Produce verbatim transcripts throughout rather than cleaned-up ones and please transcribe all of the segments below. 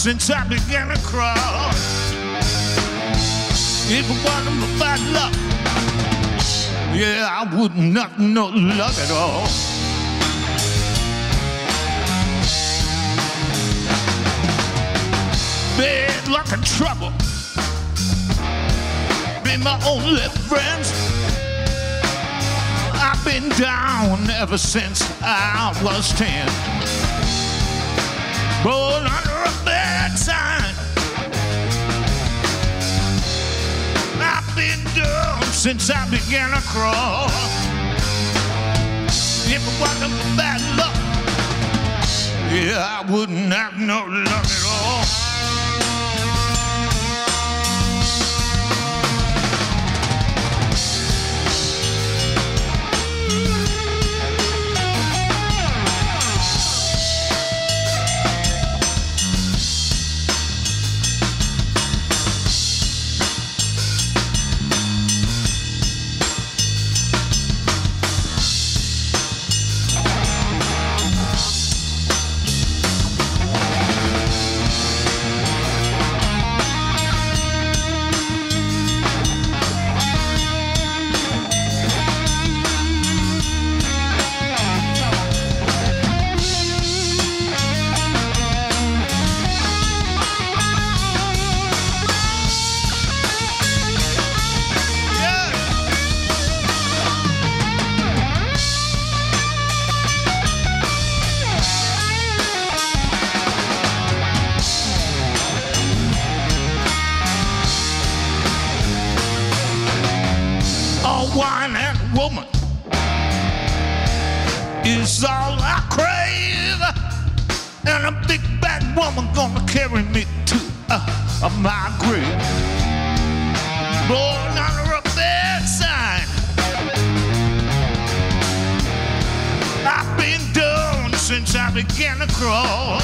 since I began to crawl. If it wasn't for bad luck, yeah, I wouldn't have no luck at all. Bad luck and trouble been my only friends. I've been down ever since I was ten. Born under a bad sign. I've been down since I began to crawl. If it wasn't for bad luck, yeah, I wouldn't have no luck at all. Wine and woman is all I crave, and a big bad woman gonna carry me to uh, my grave. Born under a bad sign. I've been down since I began to crawl.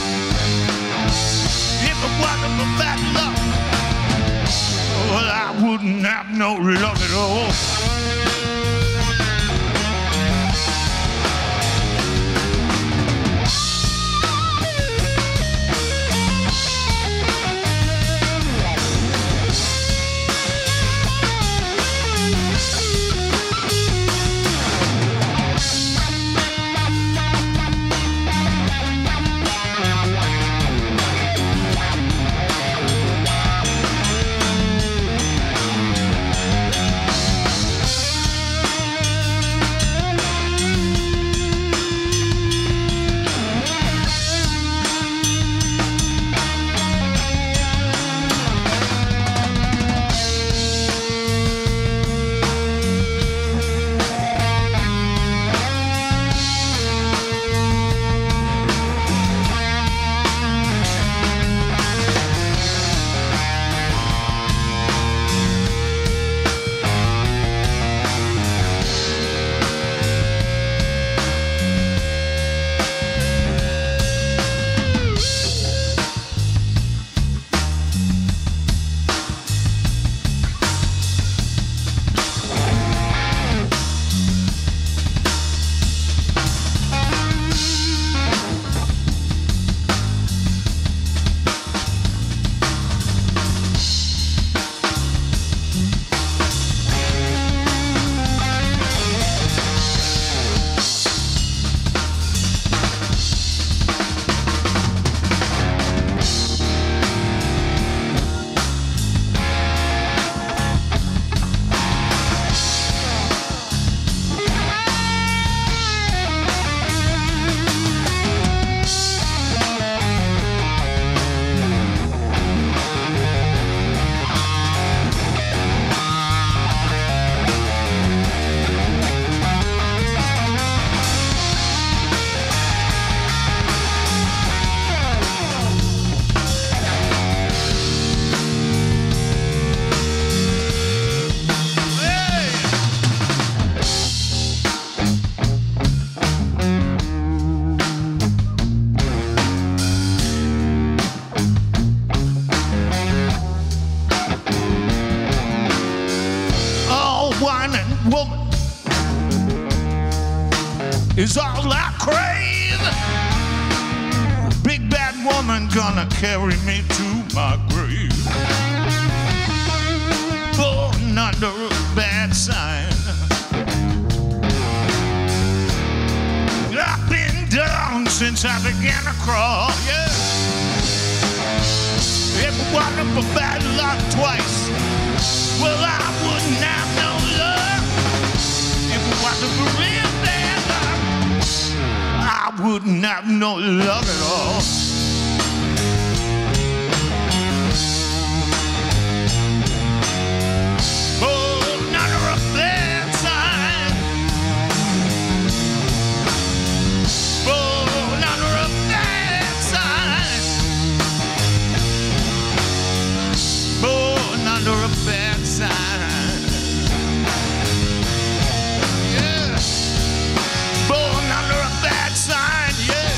If it wasn't for bad luck, well, I wouldn't have no luck at all. Woman is all I crave. Big bad woman gonna carry me to my grave. Born under a bad sign. I've been down since I began to crawl, yeah. If it wasn't for bad luck twice, well, I wouldn't have no luck. If it wasn't for real bad luck, I wouldn't have no luck at all. Born under a bad sign. Born under a bad sign. Born under a bad sign. Yeah. Born under a bad sign, yeah.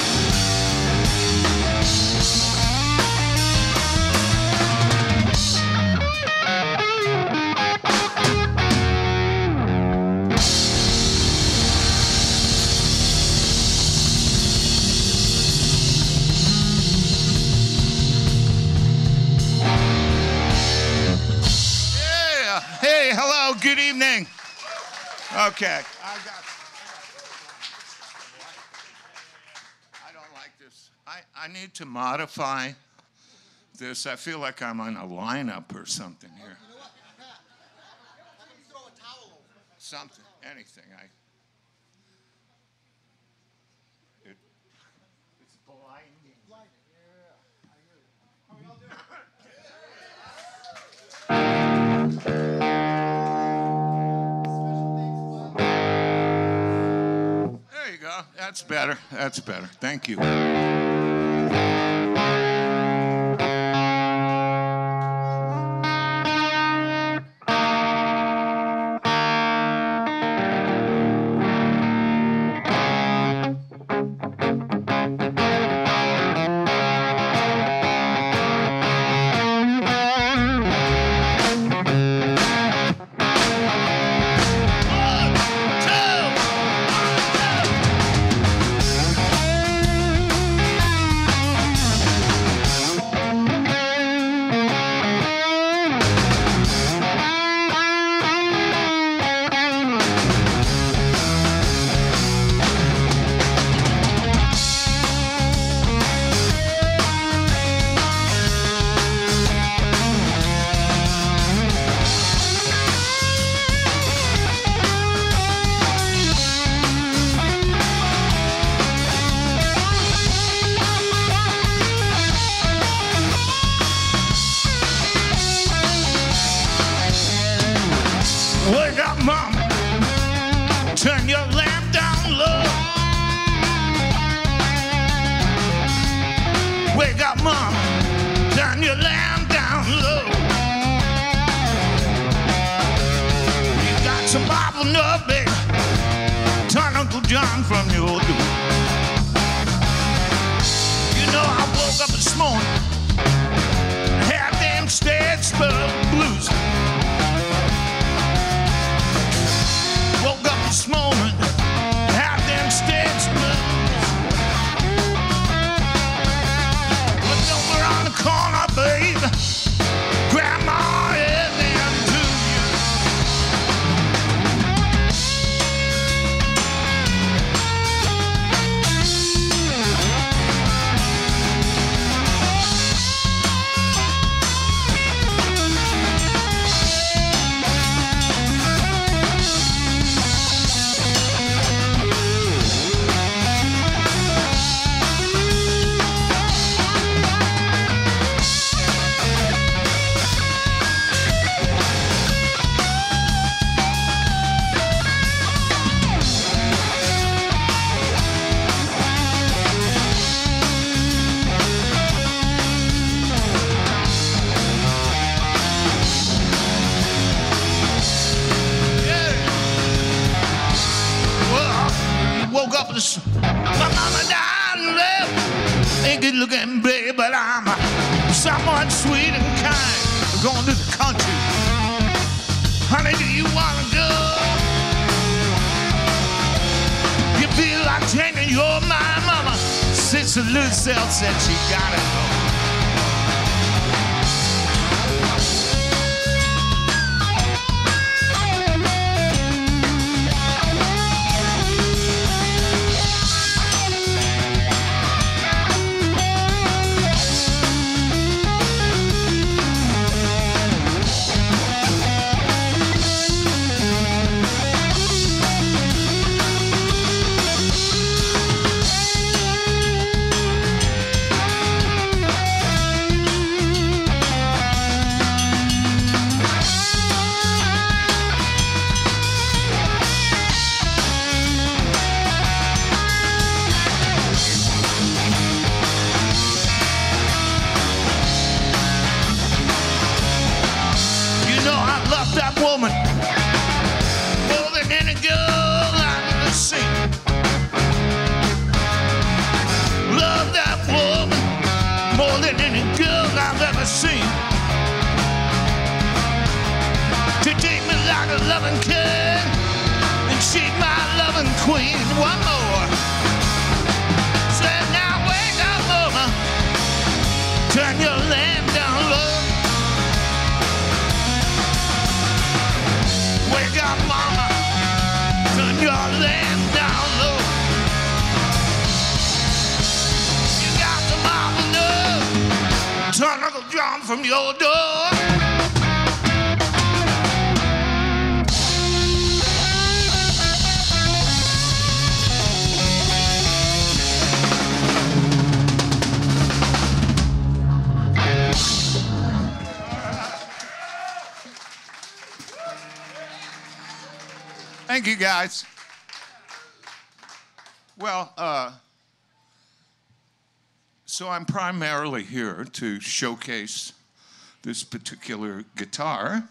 Yeah. Hey, hello, good evening. Okay. I got I don't like this. I, I need to modify this. I feel like I'm on a lineup or something here. You know what, Pat? How come you throw a towel over? Something, anything. I. It, it's blinding. Blinding, yeah, I hear you. How are we all doing? There you go. That's better. That's better. Thank you. Wake up, mama. Turn your lamp down low. Wake up, mama. Turn your lamp down low. You got some Bible enough, baby. Turn Uncle John from your door. You know I woke up this morning. Had them stage spell blues. Woke up this morning, had them stage blues. Looked over on the corner, babe. Grandma had them too. Woke up this, my mama died and left. Ain't good looking, babe, but I'm someone sweet and kind. Going to the country. Honey, do you wanna go? You feel like changing your mind, mama. Sit Salute Cell said she gotta go. Queen, one more. Said now wake up, mama. Turn your lamp down low. Wake up, mama. Turn your lamp down low. You got the mama know. Turn Uncle John from your door. Thank you, guys. Well, uh, so I'm primarily here to showcase this particular guitar.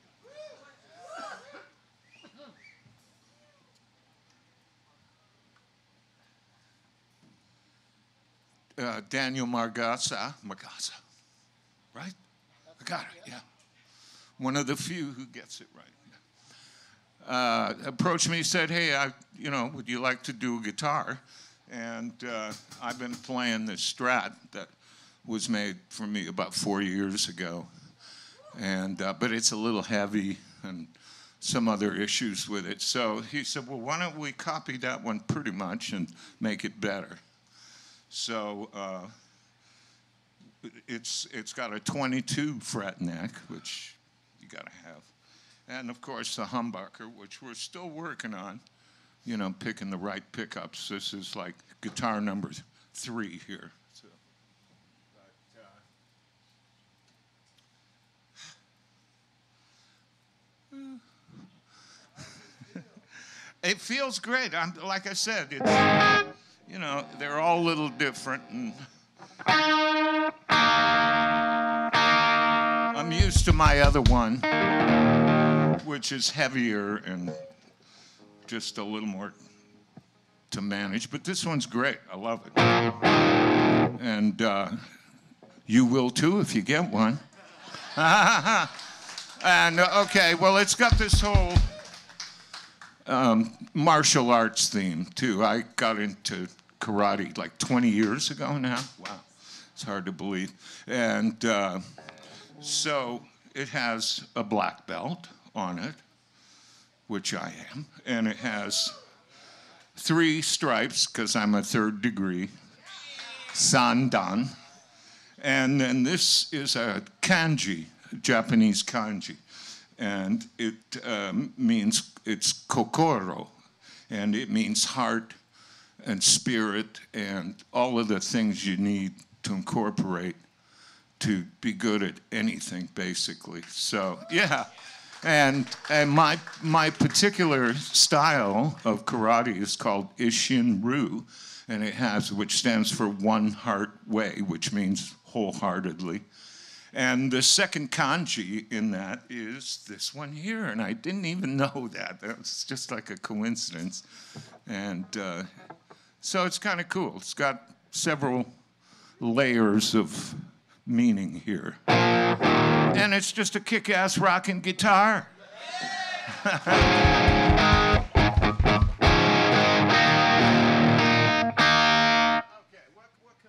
Uh, Daniel Margasa, Margasa, right? I got it, yeah. One of the few who gets it right. Uh, approached me, said, hey, I, you know, would you like to do a guitar? And uh, I've been playing this Strat that was made for me about four years ago. And, uh, but it's a little heavy and some other issues with it. So he said, well, why don't we copy that one pretty much and make it better? So uh, it's, it's got a twenty-two fret neck, which you gotta have. And, of course, the humbucker, which we're still working on, you know, picking the right pickups. This is like guitar number three here. So, but, uh, it feels great. I'm, like I said, it's, you know, they're all a little different. And I'm used to my other one, which is heavier and just a little more to manage. But this one's great. I love it. And uh, you will too if you get one. And, uh, okay, well, it's got this whole um, martial arts theme, too. I got into karate like twenty years ago now. Wow, it's hard to believe. And uh, so it has a black belt on it, which I am, and it has three stripes, because I'm a third degree, Sandan, and then this is a kanji, Japanese kanji, and it um, means, it's kokoro, and it means heart and spirit and all of the things you need to incorporate to be good at anything, basically. So, yeah. And, and my, my particular style of karate is called Isshin-ryu, and it has, which stands for one heart way, which means wholeheartedly. And the second kanji in that is this one here, and I didn't even know that. That was just like a coincidence. And uh, so it's kind of cool. It's got several layers of meaning here. And it's just a kick-ass rockin' guitar. Okay, what, what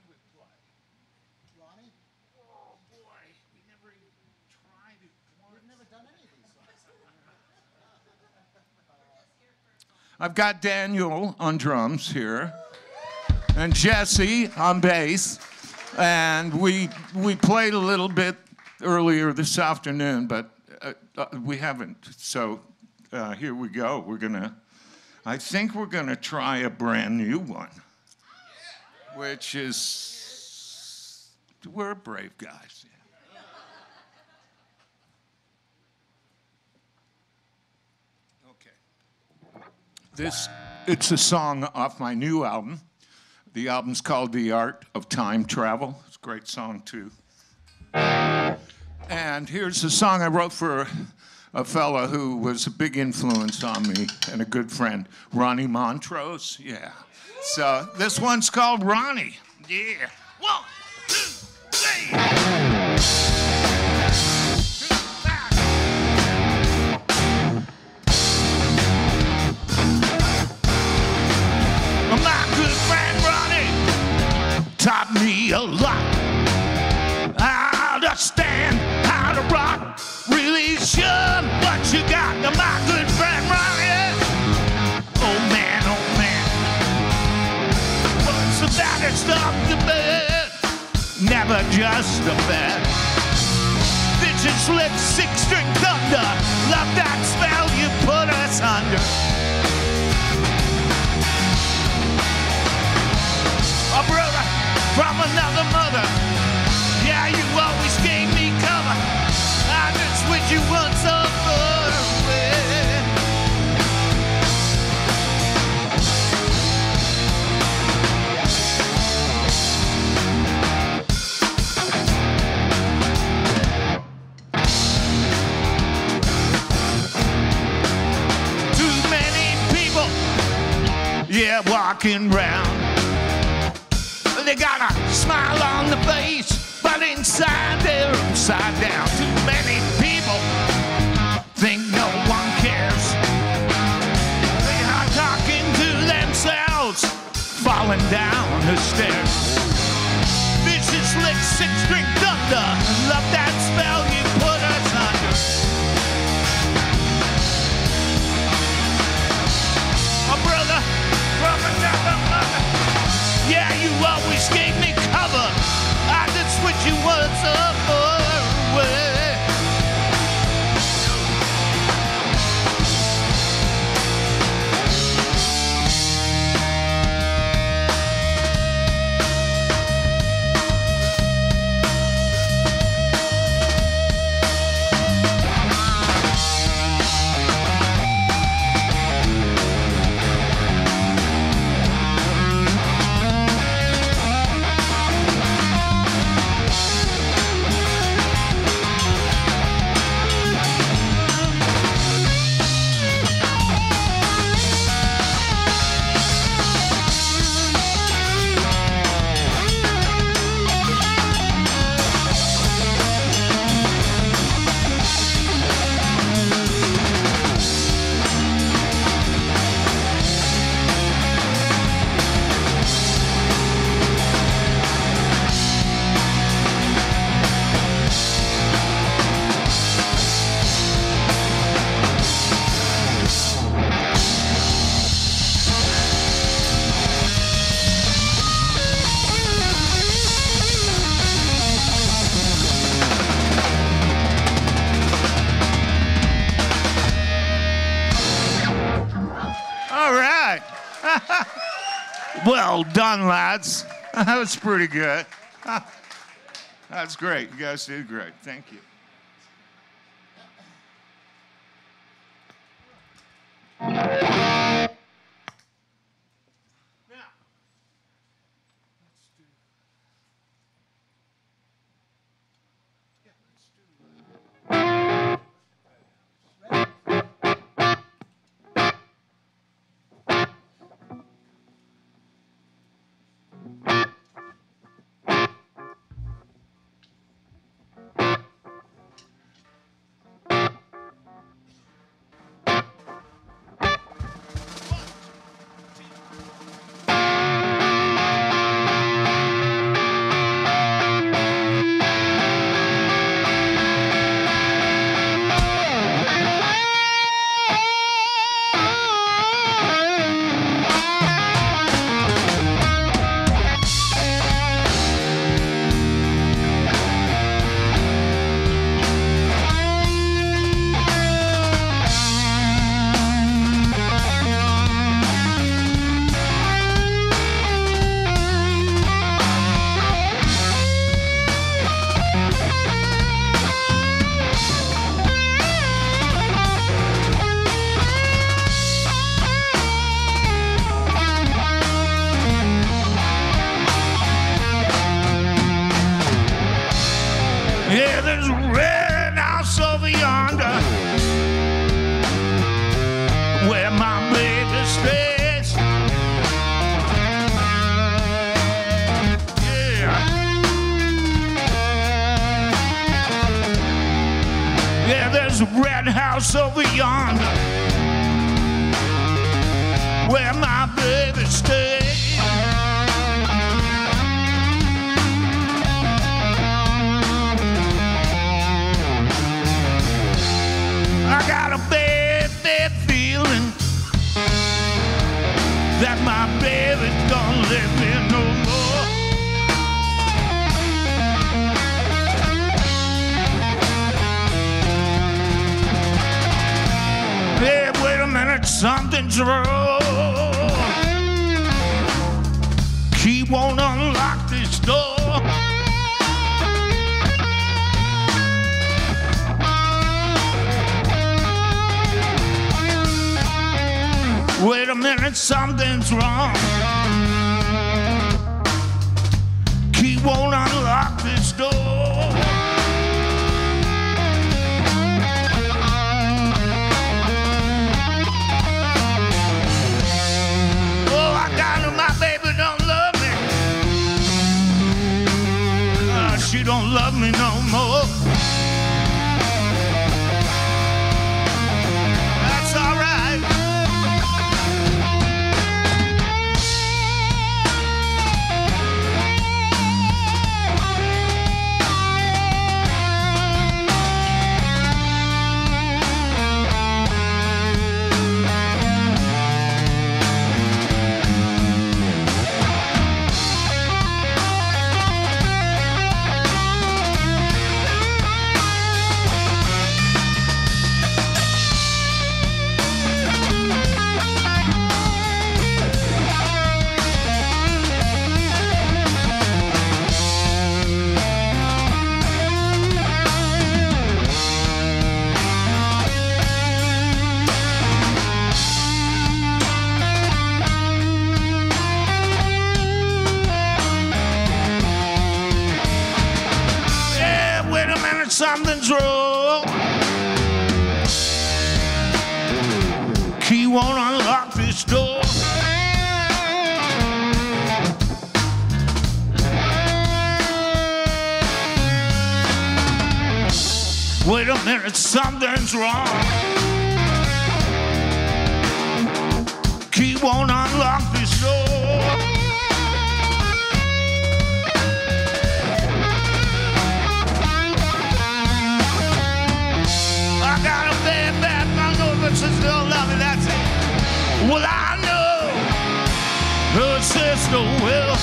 I've got Daniel on drums here, and Jesse on bass, and we we played a little bit earlier this afternoon, but uh, uh, we haven't. So uh, here we go. We're gonna. I think we're gonna try a brand new one, which is we're brave guys. This, it's a song off my new album. The album's called The Art of Time Travel. It's a great song, too. And here's a song I wrote for a fella who was a big influence on me and a good friend, Ronnie Montrose. Yeah. So this one's called Ronnie. Yeah. One, two, three. Taught me a lot. I understand how to rock. Really sure what you got. Now my good friend Ronnie. Oh man, oh man. What's the baddest of the bed? Never just a bed. Bitches slick six-string thunder. Love that spell you put us under. Oh brother, from another mother. Yeah, you always gave me cover. I just wish you once over. Too many people, yeah, walking round. They got a smile on the face, but inside they're upside down. Too many people think no one cares. They are talking to themselves, falling down the stairs. Vicious lick, six-string thunder. Love that spell you put us under. A brother from another mother. Yeah, you always gave me cover. I just wish you was a far away. Well done, lads. That was pretty good. That's great. You guys did great. Thank you. There's a red house over yonder where my baby stays. I got a bad, bad feeling that my baby's gonna let me no more. Hey, wait a minute, something's wrong. Key won't unlock this door. Wait a minute, something's wrong. Key won't unlock this door. Oh, I got her, my baby don't love me. Uh, she don't love me no more. That's all right. Something's wrong. Key won't unlock this door. Wait a minute, something's wrong. Key won't unlock this door. I got a bad, bad bundle, but she still love me, that's it. Well, I know her sister will.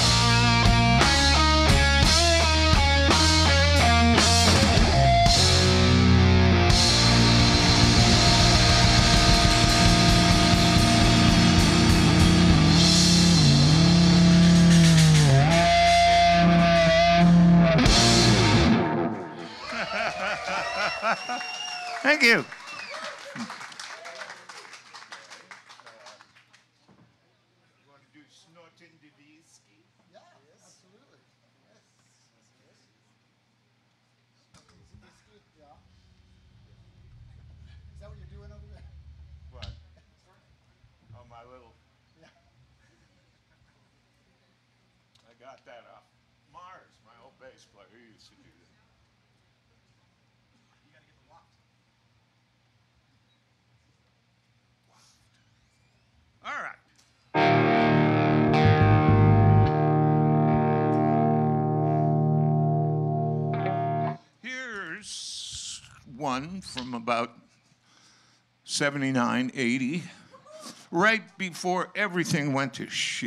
Thank you. You want to do Snortin' Divisky? Yeah, absolutely. Yes. Yeah. Is that what you're doing over there? What? Oh, my little. Yeah. I got that off Mars, my old bass player. He used to do that. You got to get the waft. All right. Here's one from about seventy-nine, eighty, right before everything went to shit.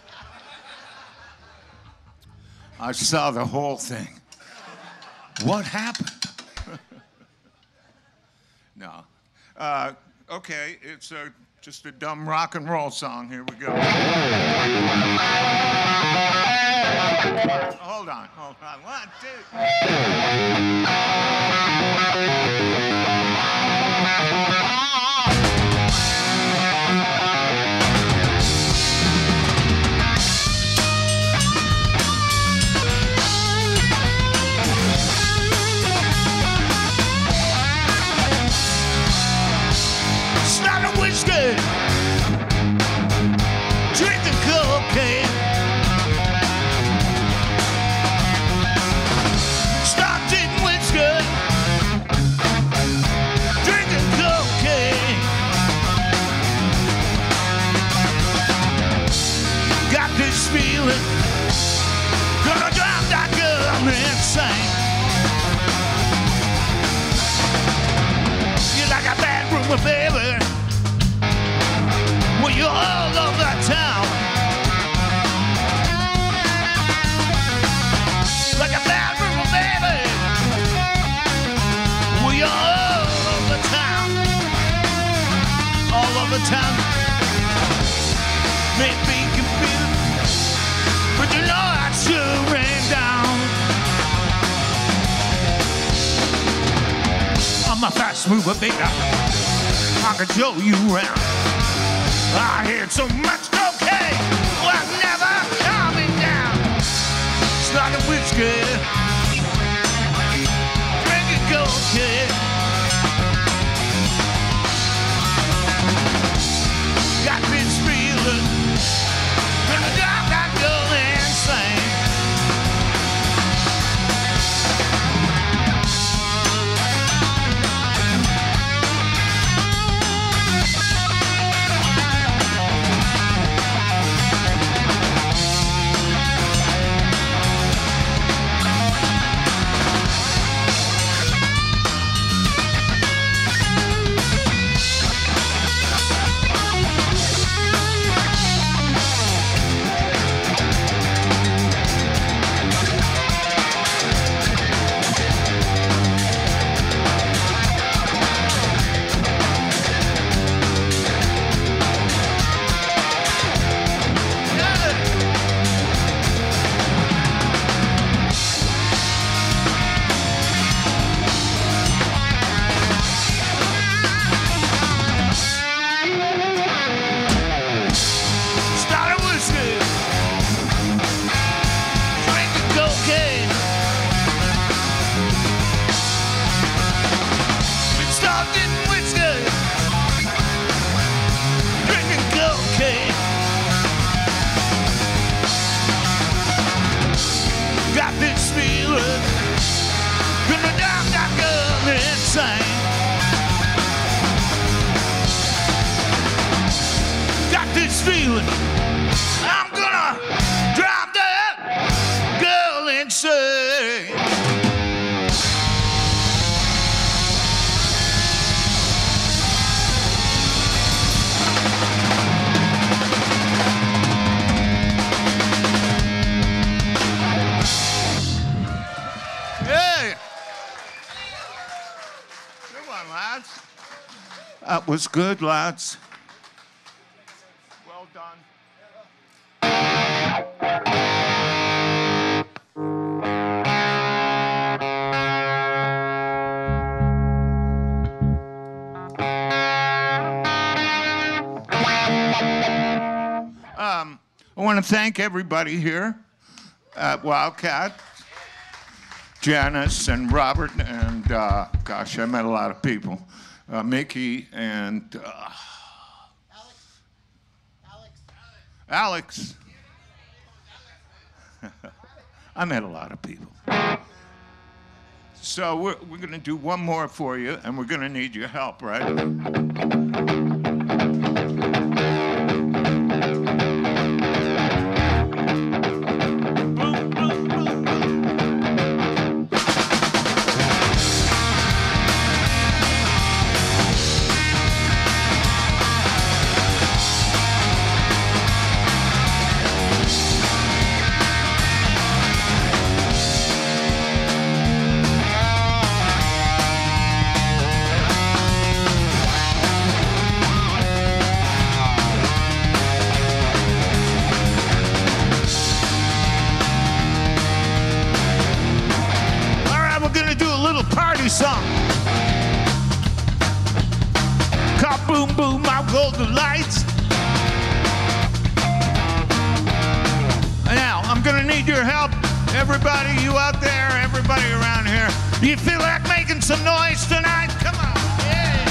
I saw the whole thing. What happened? No. Uh, okay, it's a, just a dumb rock and roll song. Here we go. Hold on, hold on. One, two. Started whiskey, drinking cocaine. Start drinking whiskey, river, baby. Well, you're all over town. Like a bad river, baby. Well, you're all over town. All over town. May be confused, but you know I sure ran down. I'm a fast mover, baby. I can show you around. I heard so much cocaine, well, never coming down. Start a whiskey, drinking cocaine. Got this feeling, and the dog got go insane. That was good, lads. Well done. Um, I want to thank everybody here at Wildcat. Janice and Robert and, uh, gosh, I met a lot of people. Uh, Mickey and uh, Alex. Alex. Alex. I met a lot of people. So we're, we're going to do one more for you, and we're going to need your help, right? Song called Boom Boom, My Golden Lights. Now, I'm gonna need your help. Everybody, you out there, everybody around here. Do you feel like making some noise tonight? Come on, yeah.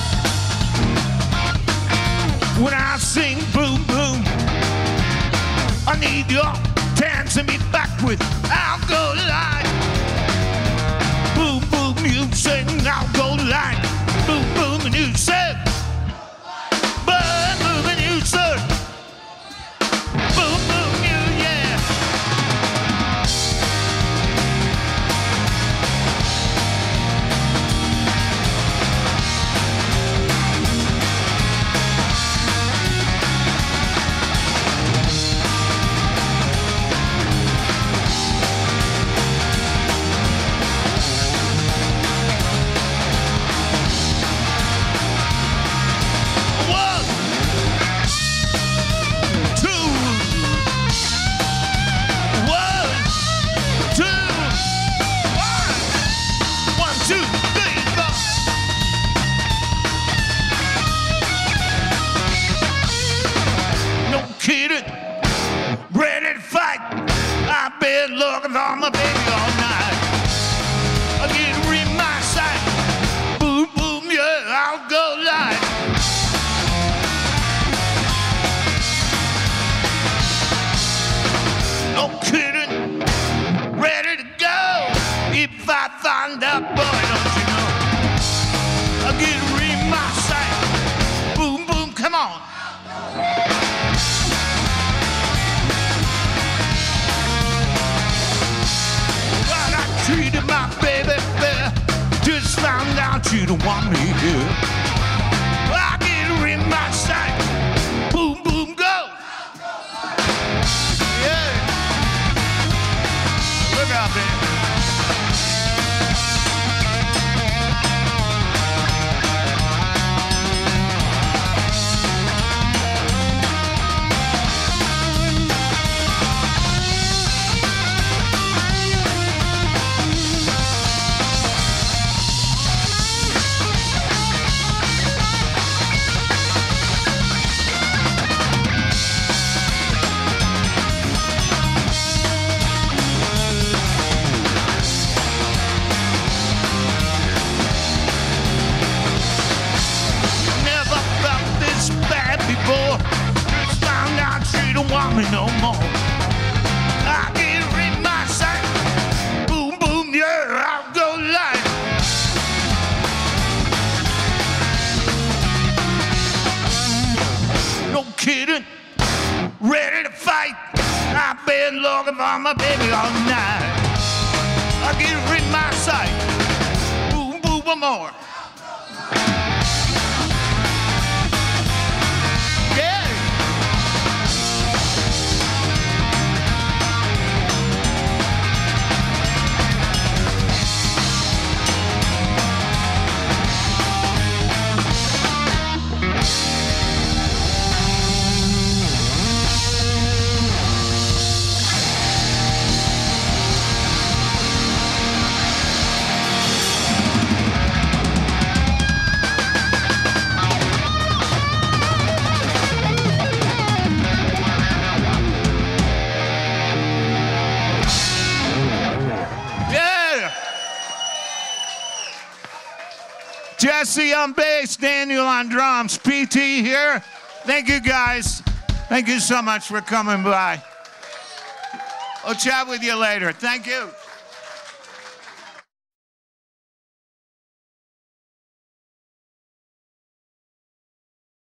When I sing Boom Boom, I need your dancing me back with I'll go light. Boom, boom, you sing, I'll go light. Boom, boom, and you sing. Boom, boom, and you sing. Boom, boom, you, yeah. been looking for my baby all night. I get her in my sight. Boom, boom, one more. Yeah. Jesse on bass, Daniel on drums, P T here. Thank you guys. Thank you so much for coming by. I'll chat with you later. Thank you.